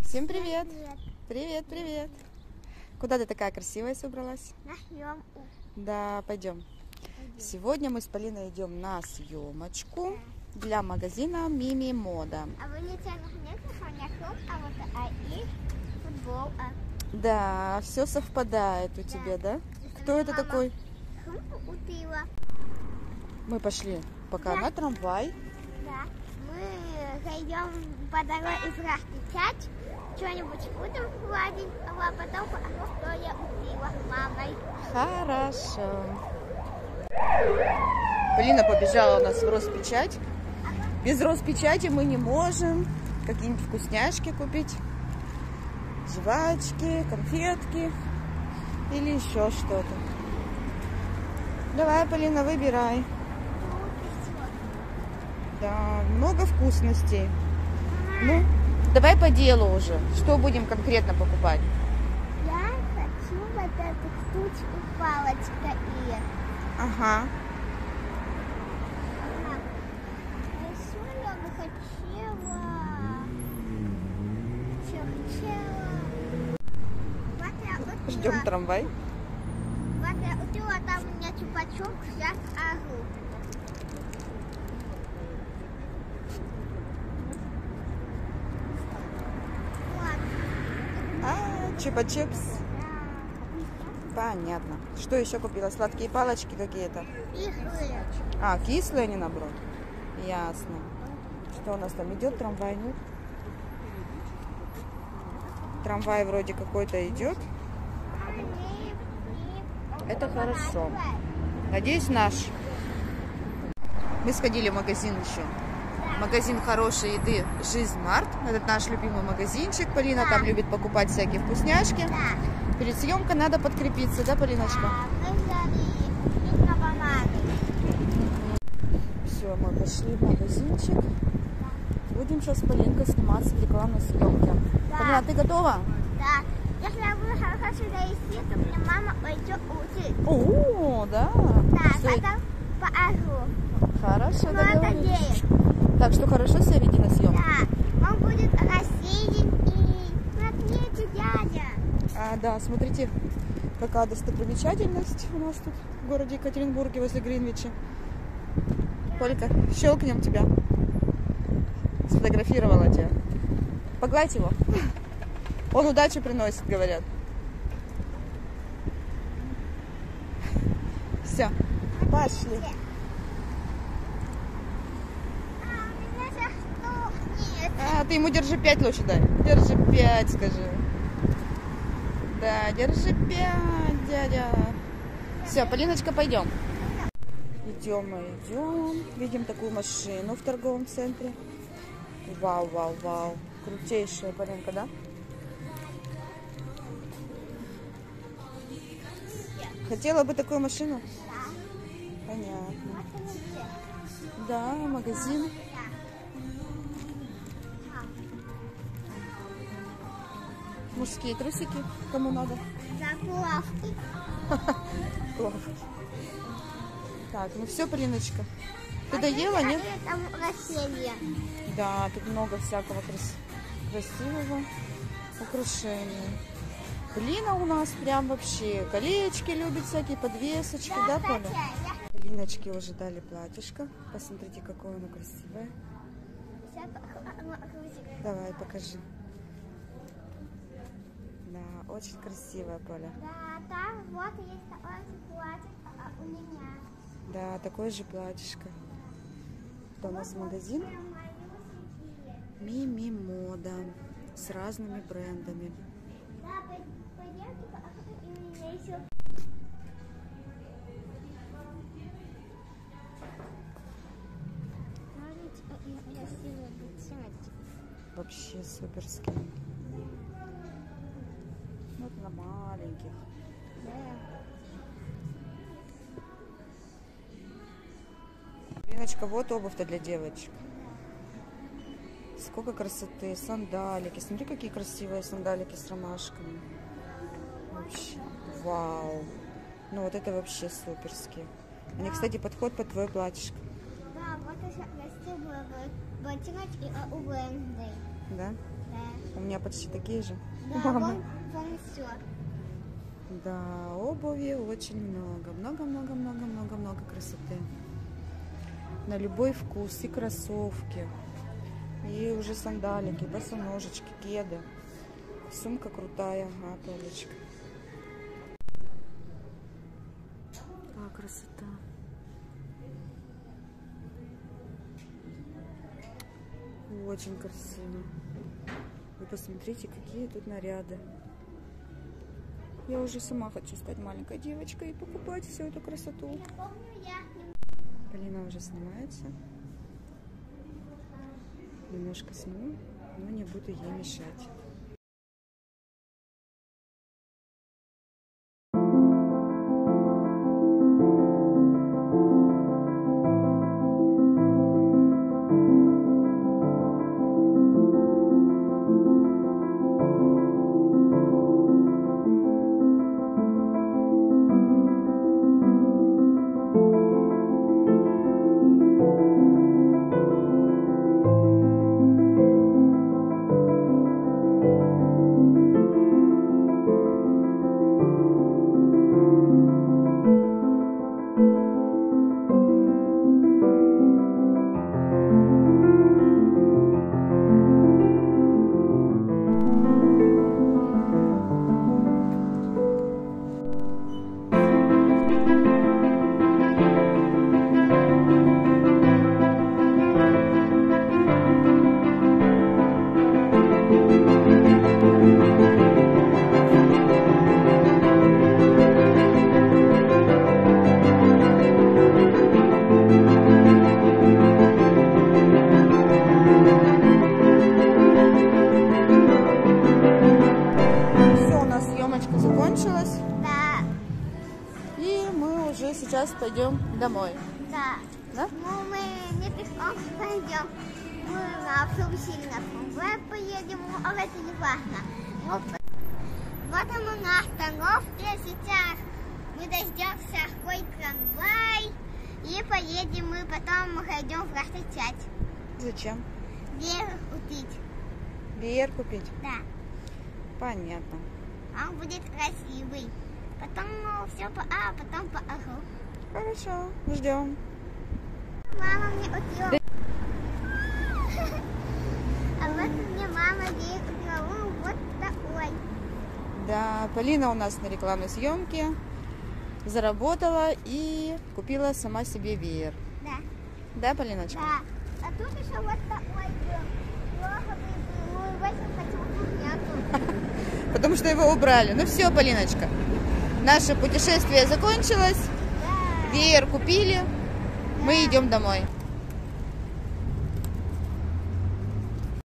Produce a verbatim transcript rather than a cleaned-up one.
Всем привет! Привет, привет! Куда ты такая красивая собралась? На съемку. Да, пойдем. Сегодня мы с Полиной идем на съемочку для магазина Мими Мода. А вы не нет фонариков, а вот а и футболка. Да, все совпадает у тебя, да? Кто это такой? Купила. Мы пошли пока на трамвай. Да. Мы зайдем по дороге из Рахтичать, что-нибудь будем гладить, а потом покажу, что я купила с мамой. Хорошо. Полина побежала у нас в Роспечать. Без Роспечати мы не можем какие-нибудь вкусняшки купить. Жвачки, конфетки или еще что-то. Давай, Полина, выбирай. Да, много вкусностей. Ну, давай по делу уже. Что будем конкретно покупать? Я хочу вот эту штучку, палочка и... Ага. Еще я бы хотела... Еще хотела... Вот я купила. Ждем трамвай. Вот я купила, там у меня чупа-чуп, сейчас агу. А, чипа-чипс. Понятно. Что еще купила? Сладкие палочки какие-то? Кислые. А, кислые они наоборот? Ясно. Что у нас там идет? Трамвай, нет? Трамвай вроде какой-то идет. Это хорошо. Надеюсь, наш. Мы сходили в магазин еще. Магазин хорошей еды Жизнь Март. Это наш любимый магазинчик. Полина там любит покупать всякие вкусняшки. Да. Перед съемкой надо подкрепиться, да, Полиночка? А мы взяли на бананы. Все, мы пошли в магазинчик. Будем сейчас с Полинкой сниматься в рекламной съемке. Да. Полина, ты готова? Да. Если я буду хорошо сюда идти, то мне мама пойдет учить. О, да. Да, Всё, потом покажу. хорошо, Ну, это договорились. день. Так что хорошо себя веди на съемке. Да. Он будет рассеян и... Смотрите, дядя. А, да, смотрите, какая достопримечательность у нас тут в городе Екатеринбурге возле Гринвича. Полька, щелкнем тебя. Сфотографировала тебя. Погладь его. Он удачу приносит, говорят. Все, пошли. А, у меня сейчас тухнет. А, ты ему держи пять лучше дай. Держи пять, скажи. Да, держи пять, дядя. Все, Полиночка, пойдем. Идем мы, идем. Видим такую машину в торговом центре. Вау, вау, вау. Крутейшая, Полинка, да? Хотела бы такую машину? Да. Понятно. Вот они все. Да, магазин. Мужские трусики, кому надо. Заплавки. Плавки. Так, ну все, Полиночка. Ты доела, нет? Там растения. Да, тут много всякого крас... красивого украшения. Полина у нас прям вообще колечки любит, всякие подвесочки, да, Поля? Полиночке уже дали платьишко. Посмотрите, какое оно красивое. Давай, покажи. Да, очень красивое, Поля. Да, там вот есть такое же платье, а у меня. Да, такое же платьишко. Это у нас магазин Мими Мода с разными брендами. Да, пойдемте, и у меня еще. Смотрите, какие красивые бутсятки. Вообще суперские. Вот на маленьких. Линочка, вот обувь-то для девочек. Сколько красоты. Сандалики. Смотри, какие красивые сандалики с ромашками. Вообще. Вау. Ну вот это вообще суперские. Они, кстати, подходят под твое платьишко. Да, вот это красивые ботиночки у Венсдей. Да? Да. Да. У меня почти такие же. Да, вон, вон все. Да, обуви очень много. Много-много-много-много-много красоты. На любой вкус. И кроссовки, и уже сандалики, босоножечки, кеды. Сумка крутая, ага, Толечка. А, красота. Очень красиво. Вы посмотрите, какие тут наряды. Я уже сама хочу стать маленькой девочкой и покупать всю эту красоту. Я помню, я... Полина уже снимается. Немножко сниму, но не буду ей мешать. Закончилась. Да. И мы уже сейчас пойдем домой. Да. Да? Ну, мы не пешком пойдем. Мы на автобусе или на трамвае поедем, но это не важно. Вот, вот мы на остановке сейчас. Мы дождемся свой трамвай и поедем мы, потом мы пойдем в Расточать. Зачем? Веер купить. Веер купить? Да. Понятно. Он будет красивый. Потом ну, все по А, потом по Аху. Хорошо, ждем. Мама мне купила. Да. А вот мне мама веер купила вот такой. Да, Полина у нас на рекламной съемке заработала и купила сама себе веер. Да. Да, Полиночка? Да. А тут еще вот такой был. Плохо был. Ну, в этом почему-то нету. Потому что его убрали. Ну все, Полиночка. Наше путешествие закончилось. Да. Веер купили. Да. Мы идем домой.